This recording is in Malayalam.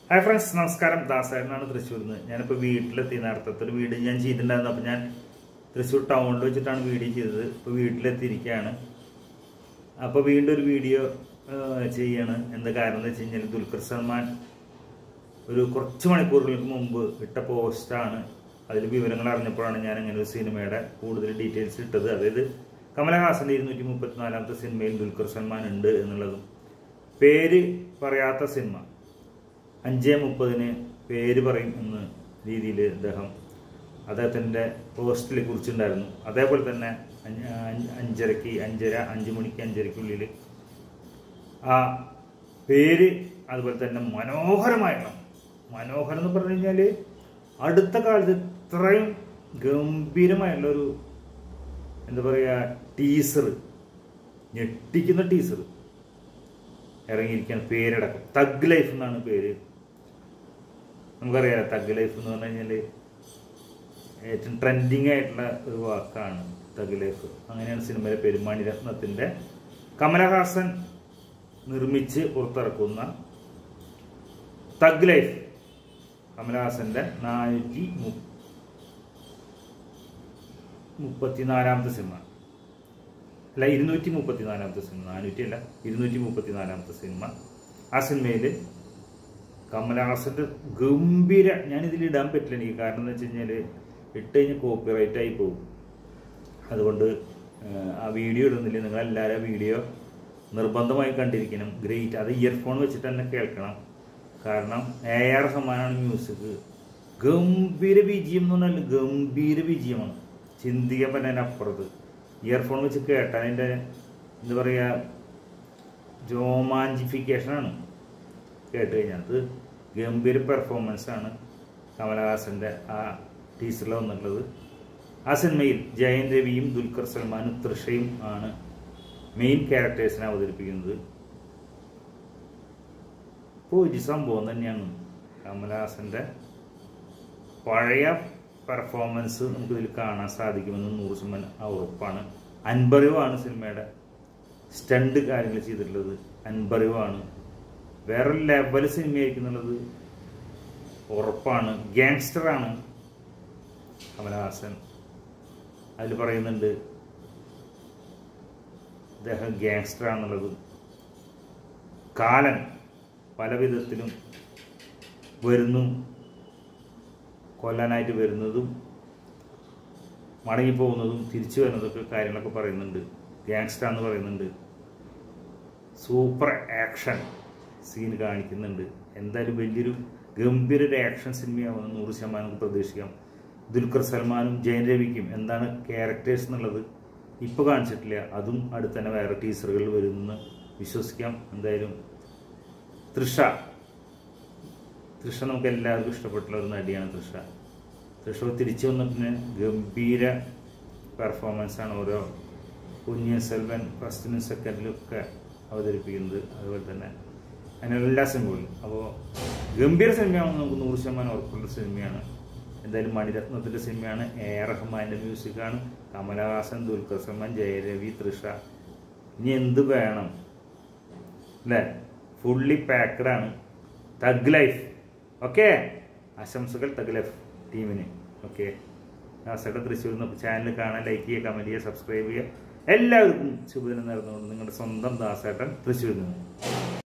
ഹായ് ഫ്രണ്ട്സ്, നമസ്കാരം. ദാസേട്ടനാണ് തൃശ്ശൂരിൽ നിന്ന്. ഞാനിപ്പോൾ വീട്ടിലെത്തി. നേരത്തെ ഒരു വീഡിയോ ഞാൻ ചെയ്തിട്ടുണ്ടായിരുന്നു. അപ്പോൾ ഞാൻ തൃശ്ശൂർ ടൗണിൽ വെച്ചിട്ടാണ് വീഡിയോ ചെയ്തത്. ഇപ്പോൾ വീട്ടിലെത്തിയിരിക്കുകയാണ്. അപ്പോൾ വീണ്ടും ഒരു വീഡിയോ ചെയ്യാണ്. എന്താ കാരണം എന്ന് വെച്ച് കഴിഞ്ഞാൽ, ദുൽഖർ സൽമാൻ ഒരു കുറച്ച് മണിക്കൂറുകൾക്ക് മുമ്പ് ഇട്ട പോസ്റ്റാണ്. അതിൽ വിവരങ്ങൾ അറിഞ്ഞപ്പോഴാണ് ഞാൻ അങ്ങനെ ഒരു സിനിമയുടെ കൂടുതൽ ഡീറ്റെയിൽസ് ഇട്ടത്. അതായത് കമലഹാസൻ്റെ 234ാമത്തെ സിനിമയിൽ ദുൽഖർ സൽമാൻ ഉണ്ട് എന്നുള്ളതും, പേര് പറയാത്ത സിനിമ 5:30 പേര് പറയും എന്ന രീതിയിൽ അദ്ദേഹത്തിൻ്റെ പോസ്റ്റിൽ കുറിച്ചിട്ടുണ്ടായിരുന്നു. അതേപോലെ തന്നെ 5 മണിക്ക് 5:30 ആ പേര് അതുപോലെ തന്നെ മനോഹരം എന്ന് പറഞ്ഞു കഴിഞ്ഞാൽ അടുത്ത കാലത്ത് ഇത്രയും ഗംഭീരമായുള്ളൊരു എന്താ പറയുക ടീസർ, ഞെട്ടിക്കുന്ന ടീസർ ഇറങ്ങിയിരിക്കുകയാണ്. പേരടക്കം തഗ് ലൈഫ് എന്നാണ് പേര്. നമുക്കറിയാം തഗ് ലൈഫ് എന്ന് പറഞ്ഞു കഴിഞ്ഞാൽ ഏറ്റവും ട്രെൻഡിങ് ആയിട്ടുള്ള ഒരു വാക്കാണ് തഗ് ലൈഫ്. അങ്ങനെയാണ് സിനിമയിലെ പേര്. മണിരത്നത്തിൻ്റെ കമലഹാസൻ നിർമ്മിച്ച് പുറത്തിറക്കുന്ന തഗ് ലൈഫ്, കമലഹാസൻ്റെ 434ാമത്തെ സിനിമ, അല്ല 234ാമത്തെ സിനിമ, 400 അല്ല 234ാമത്തെ സിനിമ. ആ സിനിമയിൽ കമലഹാസൻ്റെ ഗംഭീര, ഞാനിതിലിടാൻ പറ്റില്ല എനിക്ക്. കാരണം എന്ന് വെച്ച് കഴിഞ്ഞാൽ ഇട്ട് കഴിഞ്ഞാൽ കോപ്പിറൈറ്റ് ആയി പോകും. അതുകൊണ്ട് ആ വീഡിയോ ഇടുന്നില്ല. നിങ്ങളെല്ലാവരും വീഡിയോ നിർബന്ധമായി കണ്ടിരിക്കണം. ഗ്രേറ്റ്. അത് ഇയർഫോൺ വെച്ചിട്ട് തന്നെ കേൾക്കണം. കാരണം AR സമ്മാനാണ് മ്യൂസിക്. ഗംഭീര BGM എന്ന് പറഞ്ഞാൽ ഗംഭീര BGMമാണ്. ചിന്തിക്കാൻ പറ്റുന്നതിന് അപ്പുറത്ത്. ഇയർഫോൺ വെച്ച് കേട്ടാൽ അതിൻ്റെ എന്താ പറയുക രോമാഞ്ചിഫിക്കേഷനാണ്. കേട്ട് കഴിഞ്ഞാൽ അത് ഗംഭീര പെർഫോമൻസാണ് കമലഹാസൻ്റെ ആ ടീച്ചറിൽ വന്നിട്ടുള്ളത്. ആ സിനിമയിൽ ജയൻ രവിയും ദുൽഖർ സൽമാനും തൃഷയും ആണ് മെയിൻ ക്യാരക്ടേഴ്സിനെ അവതരിപ്പിക്കുന്നത്. ഇപ്പോൾ ഒരു സംഭവം തന്നെയാണ്. കമലഹാസൻ്റെ പഴയ പെർഫോമൻസ് നമുക്കിതിൽ കാണാൻ സാധിക്കുമെന്ന് 100% ഉറപ്പാണ്. അൻപറിവാണ് സിനിമയുടെ സ്റ്റണ്ട് കാര്യങ്ങൾ ചെയ്തിട്ടുള്ളത്. അൻപറിവാണ്. വേറെ ലെവൽ സിനിമയായിരിക്കും എന്നുള്ളത് ഉറപ്പാണ്. ഗാങ്സ്റ്ററാണ് കമലഹാസൻ. അതിൽ പറയുന്നുണ്ട് അദ്ദേഹം ഗാങ്സ്റ്ററാണെന്നുള്ളത്. കാലൻ പല വിധത്തിലും വരുന്നു, കൊല്ലാനായിട്ട് വരുന്നതും മടങ്ങിപ്പോകുന്നതും തിരിച്ചു വരുന്നതൊക്കെ കാര്യങ്ങളൊക്കെ പറയുന്നുണ്ട്. ഗാങ്സ്റ്ററാന്ന് പറയുന്നുണ്ട്. സൂപ്പർ ആക്ഷൻ സീൻ കാണിക്കുന്നുണ്ട്. എന്തായാലും വലിയൊരു ഗംഭീര ഒരു ആക്ഷൻ സിനിമയാവുമെന്ന് 100% നമുക്ക് പ്രതീക്ഷിക്കാം. ദുൽഖർ സൽമാനും ജയൻ രവിക്കും എന്താണ് ക്യാരക്ടേഴ്സ് എന്നുള്ളത് ഇപ്പോൾ കാണിച്ചിട്ടില്ല. അതും അടുത്ത് തന്നെ വേറെ ടീസറുകളിൽ വരുമെന്ന് വിശ്വസിക്കാം. എന്തായാലും തൃഷ നമുക്ക് എല്ലാവർക്കും ഇഷ്ടപ്പെട്ടുള്ള ഒരു നടിയാണ് തൃഷ തിരിച്ചു വന്നിട്ട് ഗംഭീര പെർഫോമൻസാണ് ഓരോ കുഞ്ഞൻ സെൽവൻ ഫസ്റ്റിനും സെക്കൻഡിലും ഒക്കെ അവതരിപ്പിക്കുന്നത്. അതുപോലെ തന്നെ അങ്ങനെ എല്ലാ സിനിമകളും. അപ്പോൾ ഗംഭീര സിനിമയാണെന്ന് നമുക്ക് 100% ഉറപ്പുള്ള സിനിമയാണ്. എന്തായാലും മണിരത്നത്തിൻ്റെ സിനിമയാണ്. AR റഹ്മാൻ്റെ മ്യൂസിക്കാണ്. കമലഹാസൻ, ദുൽഖർ സൽമാൻ, ജയരവി, തൃഷ. ഇനി എന്ത് വേണം അല്ലേ? ഫുള്ളി പാക്കഡാണ്. Thug Life. ഓക്കെ, ആശംസകൾ തഗ് ലൈഫ് ടീമിന്. ഓക്കെ, ദാസേട്ടൻ തൃശ്ശൂരിൽ നിന്ന്. ചാനൽ കാണാൻ ലൈക്ക് ചെയ്യുക, കമൻറ്റ് ചെയ്യുക, സബ്സ്ക്രൈബ് ചെയ്യുക. എല്ലാവർക്കും ശുഭദിനം നേർന്നുകൊണ്ട് നിങ്ങളുടെ സ്വന്തം ദാസേട്ടൻ തൃശ്ശൂരിൽ നിന്ന്.